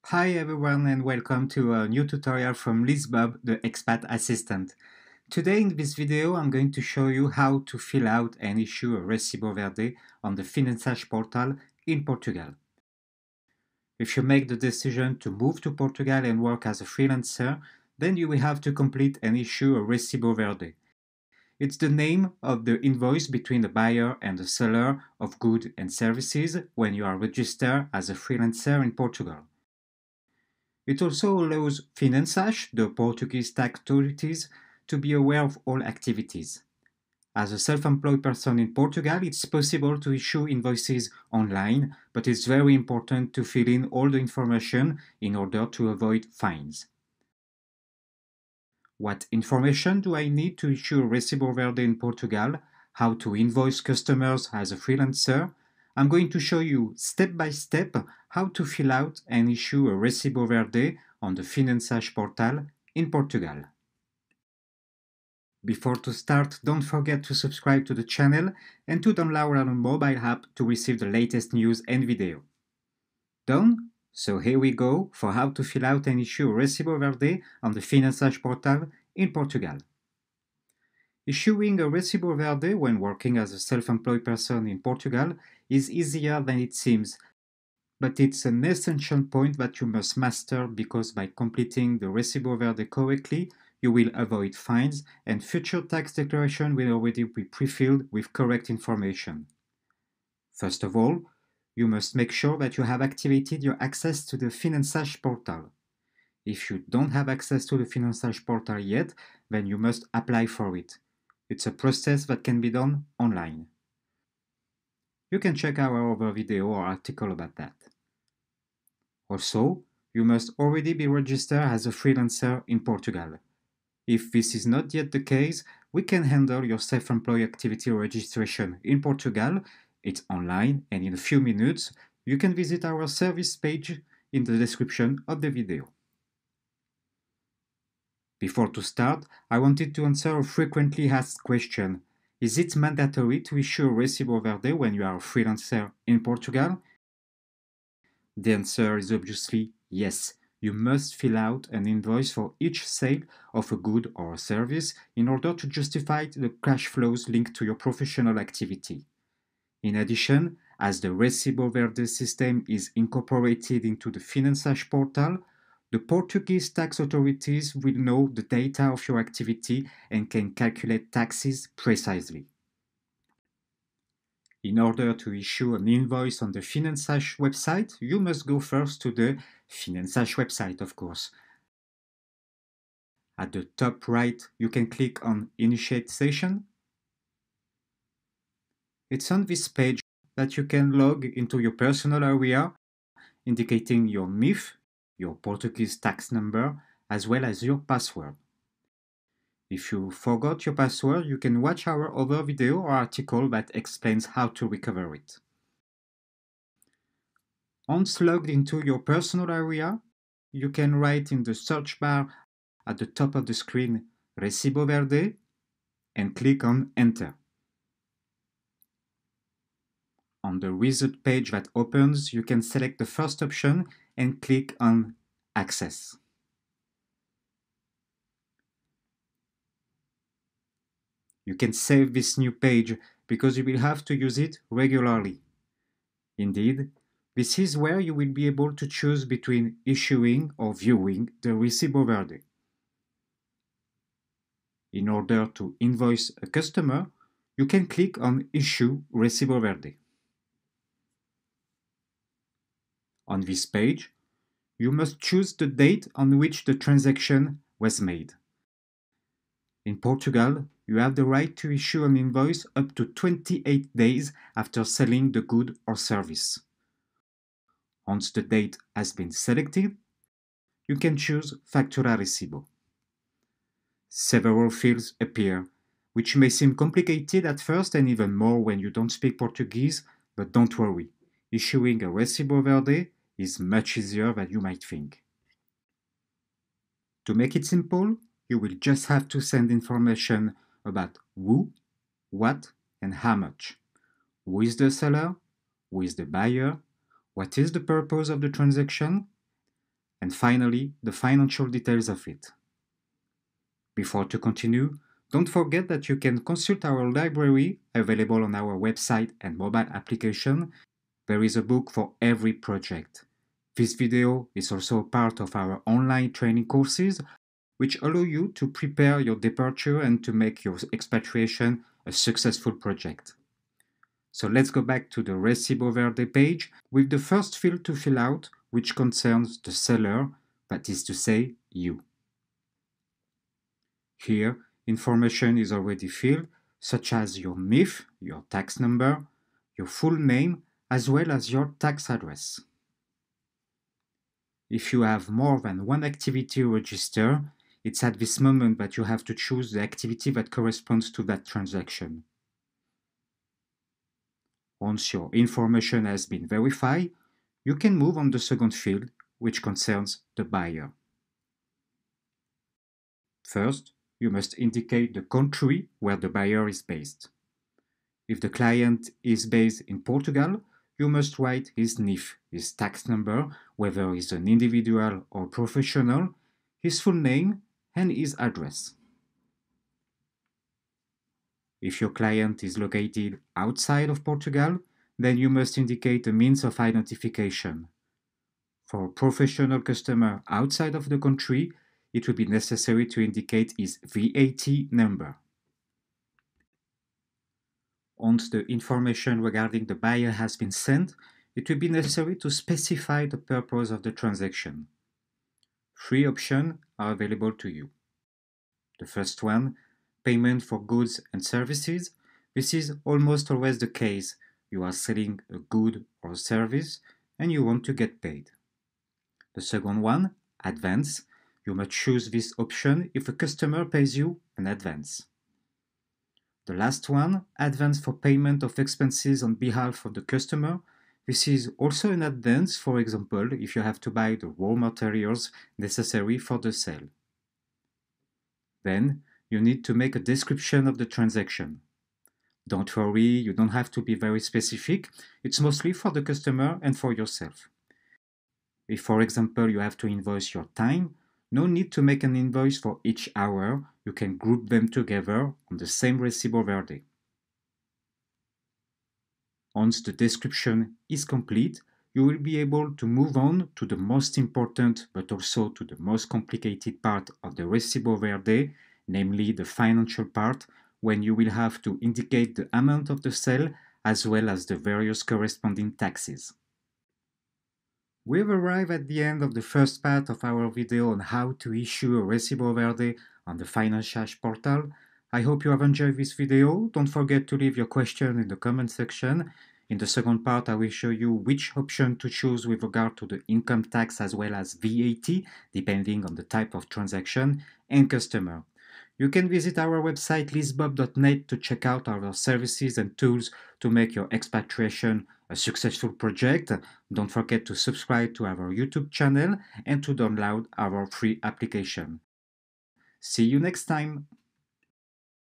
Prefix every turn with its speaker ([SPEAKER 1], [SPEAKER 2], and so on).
[SPEAKER 1] Hi everyone and welcome to a new tutorial from Lisbob, the expat assistant. Today in this video I'm going to show you how to fill out and issue a Recibo Verde on the Finanças portal in Portugal. If you make the decision to move to Portugal and work as a freelancer, then you will have to complete and issue a Recibo Verde. It's the name of the invoice between the buyer and the seller of goods and services when you are registered as a freelancer in Portugal. It also allows Finanças, the Portuguese tax authorities, to be aware of all activities. As a self-employed person in Portugal, it's possible to issue invoices online, but it's very important to fill in all the information in order to avoid fines. What information do I need to issue a Recibo Verde in Portugal? How to invoice customers as a freelancer? I'm going to show you step by step how to fill out and issue a Recibo Verde on the Finanças portal in Portugal. Before to start, don't forget to subscribe to the channel and to download our mobile app to receive the latest news and video. Done? So here we go for how to fill out and issue a Recibo Verde on the Finanças portal in Portugal. Issuing a Recibo Verde when working as a self-employed person in Portugal is easier than it seems, but it's an essential point that you must master because by completing the Recibo Verde correctly, you will avoid fines and future tax declaration will already be pre-filled with correct information. First of all, you must make sure that you have activated your access to the Finanças portal. If you don't have access to the Finanças portal yet, then you must apply for it. It's a process that can be done online. You can check our other video or article about that. Also, you must already be registered as a freelancer in Portugal. If this is not yet the case, we can handle your self-employed activity registration in Portugal. It's online and in a few minutes, you can visit our service page in the description of the video. Before to start, I wanted to answer a frequently asked question. Is it mandatory to issue a Recibo Verde when you are a freelancer in Portugal? The answer is obviously yes. You must fill out an invoice for each sale of a good or a service in order to justify the cash flows linked to your professional activity. In addition, as the Recibo Verde system is incorporated into the Finanças portal, the Portuguese tax authorities will know the data of your activity and can calculate taxes precisely. In order to issue an invoice on the Finanças website, you must go first to the Finanças website, of course. At the top right, you can click on Initiate Session. It's on this page that you can log into your personal area, indicating your NIF, your Portuguese tax number, as well as your password. If you forgot your password, you can watch our other video or article that explains how to recover it. Once logged into your personal area, you can write in the search bar at the top of the screen Recibo Verde and click on Enter. On the result page that opens, you can select the first option and click on Access. You can save this new page because you will have to use it regularly. Indeed, this is where you will be able to choose between issuing or viewing the Recibo Verde. In order to invoice a customer, you can click on Issue Recibo Verde. On this page, you must choose the date on which the transaction was made. In Portugal, you have the right to issue an invoice up to 28 days after selling the good or service. Once the date has been selected, you can choose Factura Recibo. Several fields appear, which may seem complicated at first and even more when you don't speak Portuguese, but don't worry, issuing a Recibo Verde is much easier than you might think. To make it simple, you will just have to send information about who, what, and how much. Who is the seller? Who is the buyer? What is the purpose of the transaction? and finally, the financial details of it. Before to continue, don't forget that you can consult our library available on our website and mobile application. There is a book for every project. This video is also part of our online training courses, which allow you to prepare your departure and to make your expatriation a successful project. So let's go back to the Recibo Verde page with the first field to fill out, which concerns the seller, that is to say, you. Here, information is already filled, such as your NIF, your tax number, your full name, as well as your tax address. If you have more than one activity registered, it's at this moment that you have to choose the activity that corresponds to that transaction. Once your information has been verified, you can move on the second field, which concerns the buyer. First, you must indicate the country where the buyer is based. If the client is based in Portugal, you must write his NIF, his tax number, whether he's an individual or professional, his full name, and his address. If your client is located outside of Portugal, then you must indicate a means of identification. For a professional customer outside of the country, it will be necessary to indicate his VAT number. Once the information regarding the buyer has been sent, it will be necessary to specify the purpose of the transaction. Three options are available to you. The first one, payment for goods and services. This is almost always the case. You are selling a good or service and you want to get paid. The second one, advance. You must choose this option if a customer pays you an advance. The last one, advance for payment of expenses on behalf of the customer. This is also an advance, for example, if you have to buy the raw materials necessary for the sale. Then, you need to make a description of the transaction. Don't worry, you don't have to be very specific. It's mostly for the customer and for yourself. If, for example, you have to invoice your time, no need to make an invoice for each hour. You can group them together on the same Recibo Verde. Once the description is complete, you will be able to move on to the most important but also to the most complicated part of the Recibo Verde, namely the financial part, when you will have to indicate the amount of the sale as well as the various corresponding taxes. We've arrived at the end of the first part of our video on how to issue a Recibo Verde on the Finanças portal. I hope you have enjoyed this video. Don't forget to leave your question in the comment section. In the second part, I will show you which option to choose with regard to the income tax as well as VAT, depending on the type of transaction and customer. You can visit our website lisbob.net to check out our services and tools to make your expatriation a successful project. Don't forget to subscribe to our YouTube channel and to download our free application. See you next time!